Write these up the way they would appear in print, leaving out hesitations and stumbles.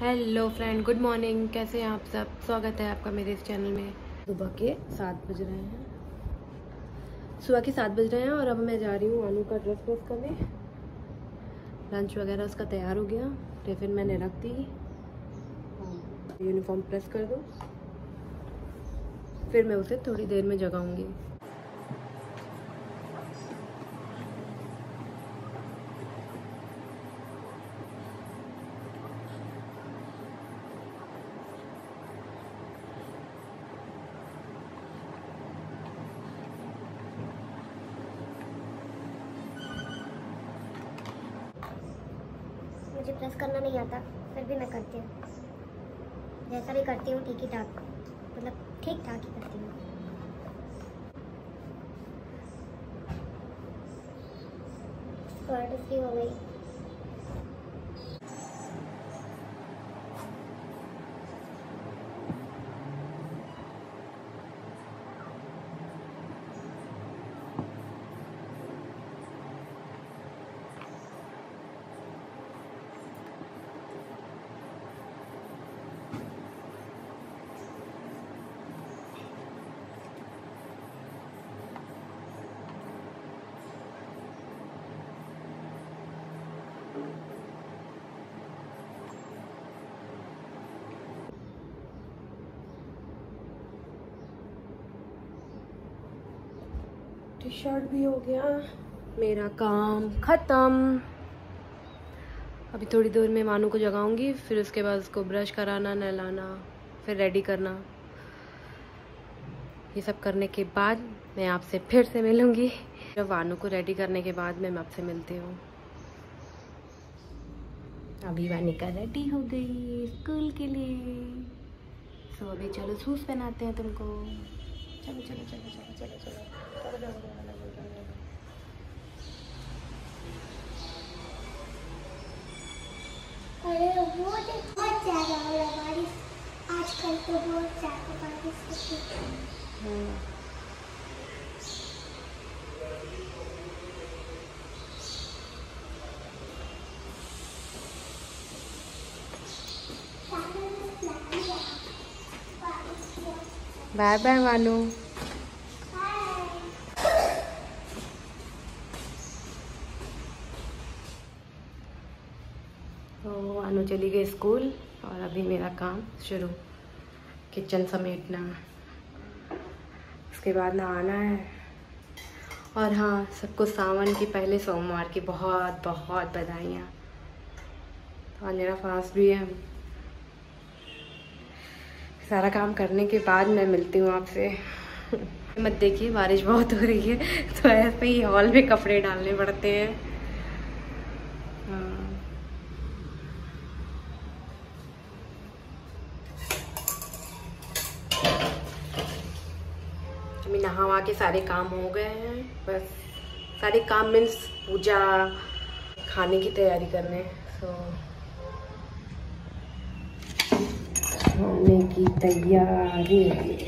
Hello friend, good morning. कैसे हैं आप सब? स्वागत है आपका मेरे इस चैनल में। सुबह के 7 बज रहे हैं। और अब मैं जा रही हूँ आलू का ड्रेस प्रेस करने। लंच वगैरह उसका तैयार हो गया, टिफिन मैंने रख दी। यूनिफॉर्म प्रेस कर दूँ, फिर मैं उसे थोड़ी देर में जगाऊंगी। मुझे प्रेस करना नहीं आता, फिर भी मैं करती हूँ। जैसा भी करती हूँ ठीक ही ठाक, मतलब ठीक ठाक ही करती हूँ। स्कर्ट इसकी हो गई। टी शर्ट भी हो गया, मेरा काम खत्म। अभी थोड़ी देर में मानू को जगाऊंगी, फिर उसके बाद उसको ब्रश कराना, नहलाना, फिर रेडी करना। ये सब करने के बाद मैं आपसे फिर से मिलूंगी। जब वानू को रेडी करने के बाद मैं आपसे मिलती हूँ। अभी वानिका रेडी हो गई स्कूल के लिए। तो अभी चलो शूज पहनाते हैं तुमको। चलो चलो चलो चलो चलो चलो। अरे वो बहुत ज़्यादा हो रहा बारिश आजकल, तो बहुत ज़्यादा बारिश होती है। Bye bye Vanu. तो वानू चली गई स्कूल और अभी मेरा काम शुरू, किचन समेटना, उसके बाद नहाना है। और हाँ, सबको सावन की पहले सोमवार की बहुत बहुत बधाइयाँ। तो आज मेरा फास्ट भी है। सारा काम करने के बाद मैं मिलती हूँ आपसे। मत देखिए, बारिश बहुत हो रही है, तो ऐसे ही हॉल में कपड़े डालने पड़ते हैं। हाँ। अभी नहा वहा के सारे काम हो गए हैं, बस सारे काम मीन्स पूजा, खाने की तैयारी करने। खाने की तैयारी।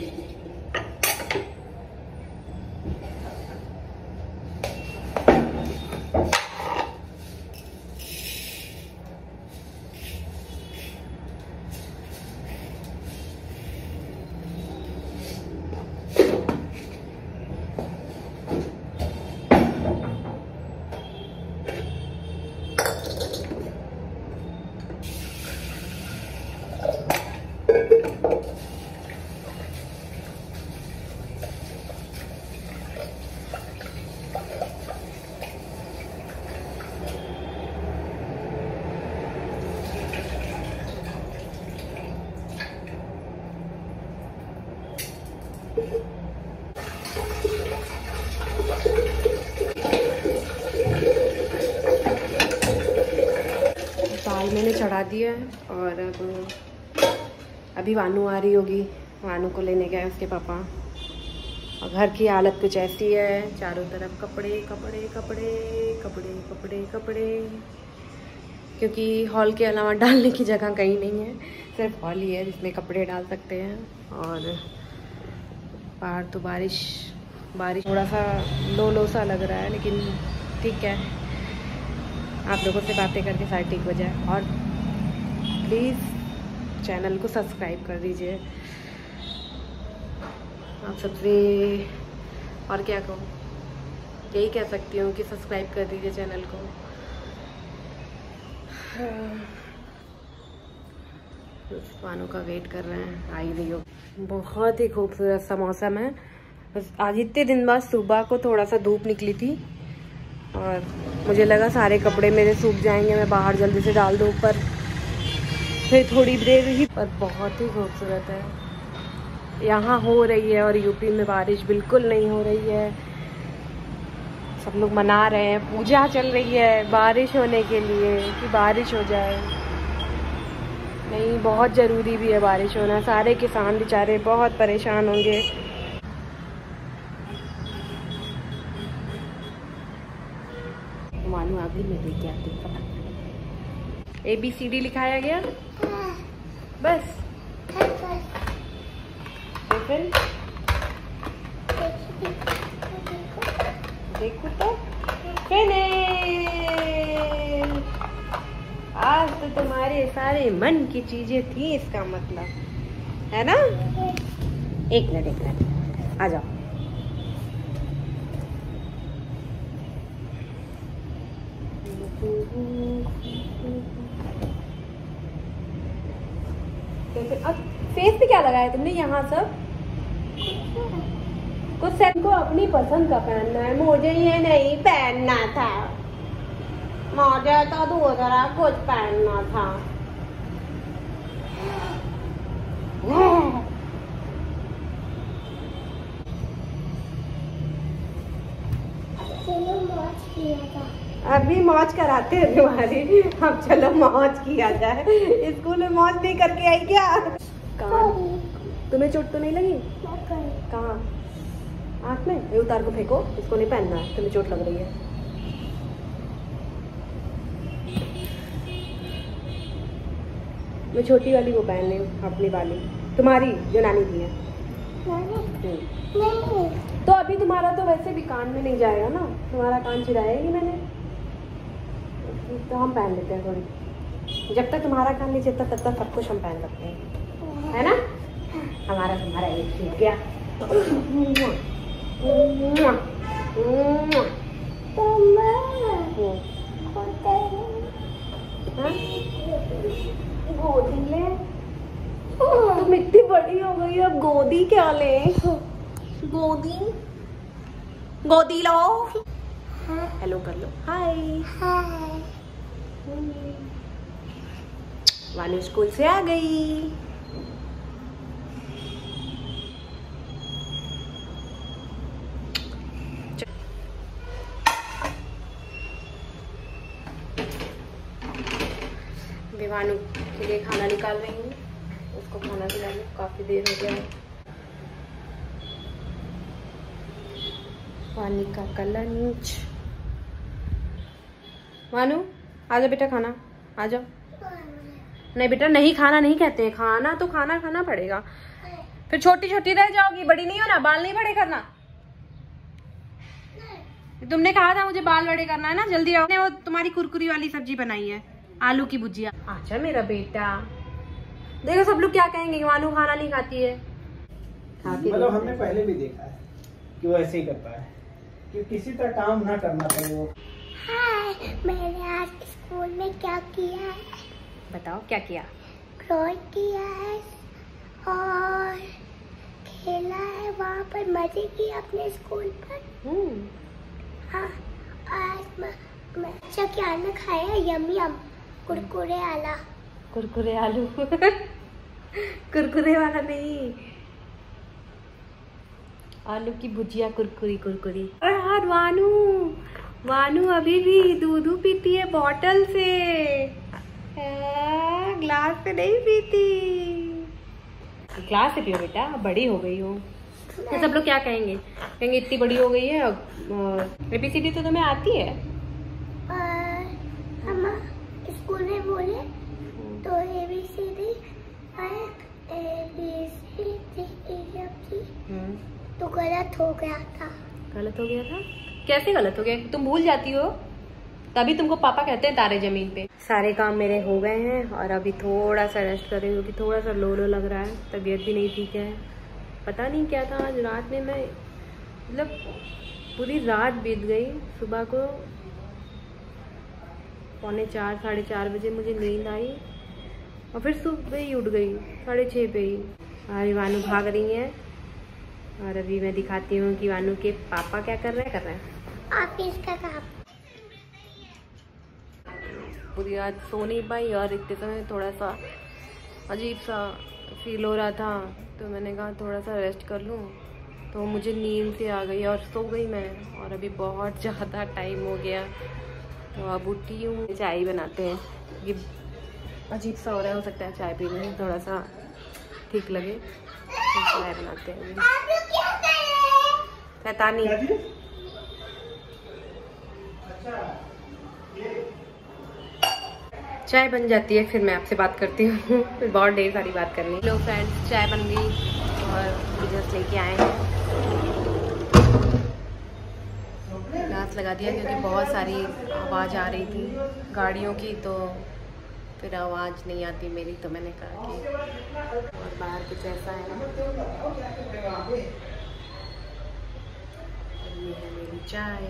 दाल मैंने चढ़ा दिया है और अब अभी वानू आ रही होगी। वानू को लेने गए उसके पापा। और घर की हालत कुछ ऐसी है, चारों तरफ कपड़े कपड़े कपड़े कपड़े कपड़े कपड़े, क्योंकि हॉल के अलावा डालने की जगह कहीं नहीं है। सिर्फ हॉल ही है जिसमें कपड़े डाल सकते हैं। और बाहर तो बारिश थोड़ा सा लो सा लग रहा है, लेकिन ठीक है। आप लोगों से बातें करके सारा ठीक हो जाए। और प्लीज़ चैनल को सब्सक्राइब कर दीजिए। आप सबसे और क्या कहूँ, यही कह सकती हूँ कि सब्सक्राइब कर दीजिए चैनल को। वानू का वेट कर रहे हैं, आई रही हो। बहुत ही खूबसूरत सा मौसम है। बस आज इतने दिन बाद सुबह को थोड़ा सा धूप निकली थी और मुझे लगा सारे कपड़े मेरे सूख जाएंगे, मैं बाहर जल्दी से डाल दूँ, पर फिर थोड़ी देर ही, पर बहुत ही खूबसूरत है। यहाँ हो रही है और यूपी में बारिश बिल्कुल नहीं हो रही है। सब लोग मना रहे हैं, पूजा चल रही है बारिश होने के लिए कि बारिश हो जाए। नहीं, बहुत ज़रूरी भी है बारिश होना। सारे किसान बेचारे बहुत परेशान होंगे। मानू आगे में लेके आती ABCD लिखाया गया बस। फिर देखो तो फिनिश। आज तो तुम्हारे सारे मन की चीजें थी, इसका मतलब है ना। एक मिनट आ जाओ। अब फेस पे क्या लगाया तुमने यहाँ सब? कुछ सेट को अपनी पसंद का पहनना है, मुझे ये नहीं पहनना था। मुझे तो दूसरा कुछ पहनना था। चलो मौज किया जाए। अभी मौज कराते हैं तुम्हारी। अब चलो मौज किया जाए। स्कूल में मौज नहीं करके आई क्या? कहाँ? तुम्हें चोट तो नहीं लगी? कहाँ? आँख में? ये उतार को फेंको, इसको नहीं पहनना है, तुम्हें चोट लग रही है। मैं छोटी वाली वो पहन रही हूँ, अपनी वाली, तुम्हारी जो नानी दी है। नहीं। तो अभी तुम्हारा तो वैसे भी कान में नहीं जाएगा ना, तुम्हारा कान चिराया ही मैंने, तो हम पहन लेते हैं थोड़ी। जब तक तुम्हारा कान नहीं चिरता तब तक सब कुछ हम पहन सकते हैं, है ना। हमारा तुम्हारा एक छूट गया। गोदी ले, तुम इतनी बड़ी हो गई, अब गोदी क्या ले? गोदी गोदी लो। हेलो कर लो, हाय। वानू स्कूल से आ गई। वानू के लिए खाना निकाल रही हूँ, उसको खाना खिलाने काफी देर हो गया है। वानी का लंच। वानू आजा बेटा, खाना आ जाओ। नहीं बेटा, नहीं खाना नहीं कहते हैं, खाना तो खाना पड़ेगा। फिर छोटी छोटी रह जाओगी, बड़ी नहीं हो ना, बाल नहीं बड़े करना। तुमने कहा था मुझे बाल बड़े करना है ना, जल्दी आओ। वो तुम्हारी कुरकुरी वाली सब्जी बनाई है, आलू की भुजिया। अच्छा मेरा बेटा, देखो सब लोग क्या कहेंगे, वानू खाना नहीं खाती है। मतलब हमने पहले भी देखा है कि वो ऐसे ही करता है, कि किसी तरह काम ना करना पड़े वो। हाय, मैंने आज स्कूल में क्या किया है? बताओ क्या किया? ड्राइंग किया है और खेला है, वहाँ पर मजे किए अपने स्कूल पर। हाँ, आज मैं अच्छा क्या ना खाया, यम कुरकुरे आला। कुरकुरे आलू कुरकुरे वाला नहीं, आलू की भुजिया कुरकुरी। और यार वानू अभी भी दूध पीती है बॉटल से, ग्लास से नहीं पीती। ग्लास से पियो बेटा, बड़ी हो गई हो। तो सब लोग क्या कहेंगे इतनी बड़ी हो गई है। ABCD तो तुम्हें आती है? हम स्कूल में बोले तो ABCD तो गलत हो गया था। कैसे गलत हो गया? तुम भूल जाती हो? तभी तुमको पापा कहते हैं तारे जमीन पे। सारे काम मेरे हो गए हैं और अभी थोड़ा सा रेस्ट कर रही हूँ क्योंकि थोड़ा सा लो लो लग रहा है, तबीयत भी नहीं ठीक है। पता नहीं क्या था आज रात में, मैं मतलब पूरी रात बीत गई। सुबह को 3:45 साढ़े 4 बजे मुझे नींद आई और फिर सुबह ही उठ गई 6:30 पे ही। अभी वानू भाग रही है और अभी मैं दिखाती हूँ कि वानू के पापा क्या कर रहे हैं। ऑफिस का काम। पूरी रात सो नहीं पाई और इतने समय थोड़ा सा अजीब सा फील हो रहा था, तो मैंने कहा थोड़ा सा रेस्ट कर लूँ, तो मुझे नींद से आ गई और सो गई मैं। और अभी बहुत ज़्यादा टाइम हो गया, तो अब उठी हूँ। चाय बनाते हैं, ये अजीब सा हो रहा है, हो सकता है चाय पीने में थोड़ा सा ठीक लगे, तो चाय बनाते हैं। शैतानी चाय बन जाती है, फिर मैं आपसे बात करती हूँ। फिर बहुत ढेर सारी बात करनी है। लो फ्रेंड्स, चाय बन गई और जस्ट लेके आए हैं। ग्लास लगा दिया क्योंकि बहुत सारी आवाज़ आ रही थी गाड़ियों की, तो फिर आवाज़ नहीं आती मेरी, तो मैंने कहा कि और बाहर कुछ ऐसा है। ये है मेरी चाय।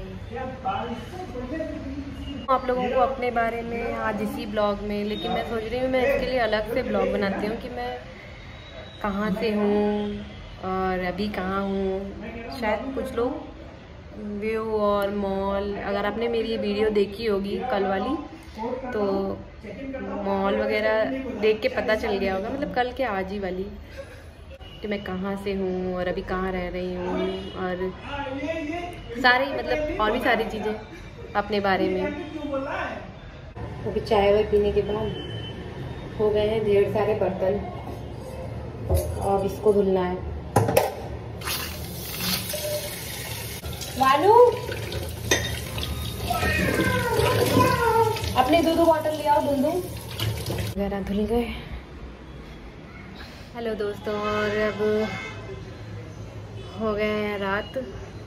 आप लोगों को अपने बारे में आज इसी ब्लॉग में, लेकिन मैं सोच रही हूँ मैं इसके लिए अलग से ब्लॉग बनाती हूँ कि मैं कहाँ से हूँ और अभी कहाँ हूँ। शायद कुछ लोग व्यू और मॉल, अगर आपने मेरी ये वीडियो देखी होगी कल वाली, तो मॉल वगैरह देख के पता चल गया होगा, मतलब कल के आज ही वाली, कि मैं कहाँ से हूँ और अभी कहाँ रह रही हूँ और सारी मतलब और भी सारी चीज़ें अपने बारे में। अभी चाय वाय पीने के बाद हो गए हैं ढेर सारे बर्तन, और इसको धुलना है। वानू अपने दूध बॉटल ले आओ, धुल दूँ। वगैरह धुल गए। हेलो दोस्तों, और अब हो गए हैं रात,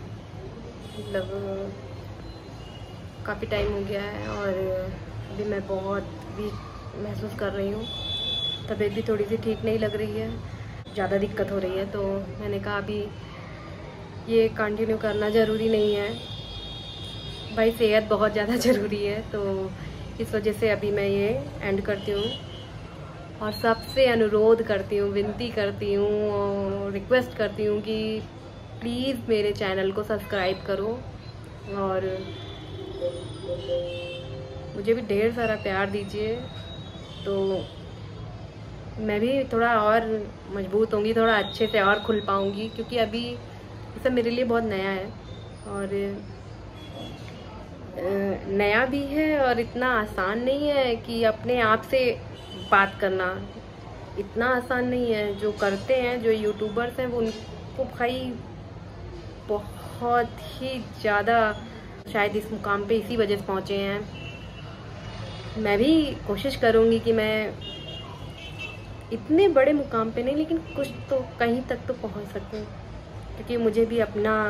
मतलब काफ़ी टाइम हो गया है और अभी मैं बहुत वीक महसूस कर रही हूँ। तबीयत भी थोड़ी सी ठीक नहीं लग रही है, ज़्यादा दिक्कत हो रही है, तो मैंने कहा अभी ये कंटिन्यू करना ज़रूरी नहीं है भाई, सेहत बहुत ज़्यादा ज़रूरी है। तो इस वजह से अभी मैं ये एंड करती हूँ और सबसे अनुरोध करती हूँ, विनती करती हूँ और रिक्वेस्ट करती हूँ कि प्लीज़ मेरे चैनल को सब्सक्राइब करो और मुझे भी ढेर सारा प्यार दीजिए, तो मैं भी थोड़ा और मजबूत होंगी, थोड़ा अच्छे से और खुल पाऊँगी, क्योंकि अभी ये सब मेरे लिए बहुत नया है और नया भी है और इतना आसान नहीं है कि अपने आप से बात करना, इतना आसान नहीं है। जो करते हैं, जो यूट्यूबर्स हैं, वो उनको भाई बहुत ही ज़्यादा शायद इस मुकाम पे इसी वजह से पहुँचे हैं। मैं भी कोशिश करूँगी कि मैं इतने बड़े मुकाम पे नहीं, लेकिन कुछ तो कहीं तक तो पहुँच सकूँ, क्योंकि मुझे भी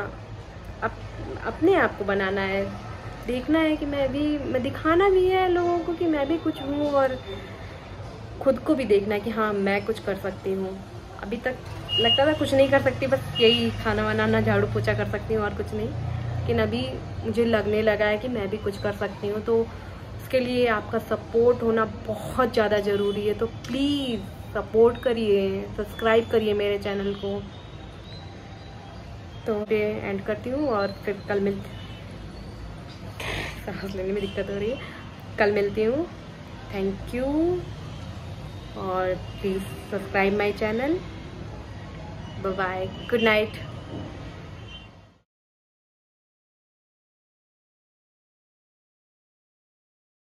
अपने आप को बनाना है, देखना है कि मैं दिखाना भी है लोगों को कि मैं भी कुछ हूँ, और खुद को भी देखना है कि हाँ मैं कुछ कर सकती हूँ। अभी तक लगता था कुछ नहीं कर सकती, बस यही खाना बनाना झाड़ू पोछा कर सकती हूँ और कुछ नहीं, लेकिन अभी मुझे लगने लगा है कि मैं भी कुछ कर सकती हूँ। तो उसके लिए आपका सपोर्ट होना बहुत ज़्यादा ज़रूरी है, तो प्लीज़ सपोर्ट करिए, सब्सक्राइब करिए मेरे चैनल को। तो पे एंड करती हूँ और फिर कल मिलती, सांस लेने में दिक्कत हो रही है, कल मिलती हूँ। थैंक यू और please subscribe my channel. Bye bye, good night.